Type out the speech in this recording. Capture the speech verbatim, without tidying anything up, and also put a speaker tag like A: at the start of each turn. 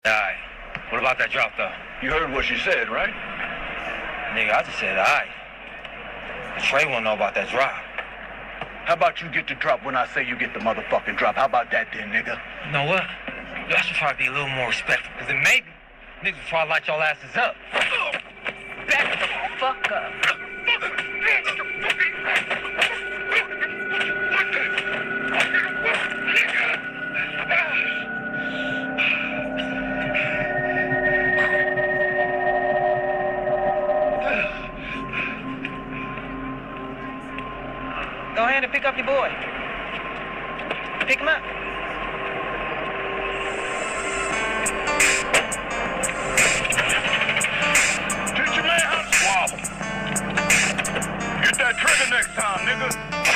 A: Alright. What about that drop, though?
B: You heard what she said, right?
A: Nigga, I just said alright. Trey wanna know about that drop.
B: How about you get the drop when I say you get the motherfucking drop? How about that then, nigga?
A: You know what? Y'all should try to be a little more respectful, because then maybe niggas will try to light y'all asses up.
C: Back the fuck up. Go ahead and pick up your boy. Pick him up.
B: Teach your man how to swallow. Get that trigger next time, nigga.